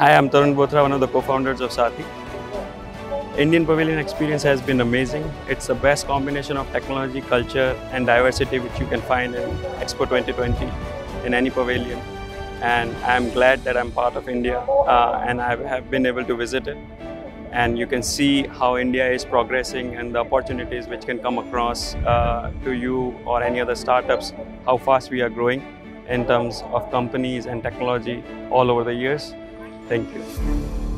Hi, I'm Tarun Bothra, one of the co-founders of Saathi. Indian Pavilion experience has been amazing. It's the best combination of technology, culture and diversity which you can find in Expo 2020 in any pavilion. And I'm glad that I'm part of India and I have been able to visit it. And you can see how India is progressing and the opportunities which can come across to you or any other startups, how fast we are growing in terms of companies and technology all over the years. Thank you.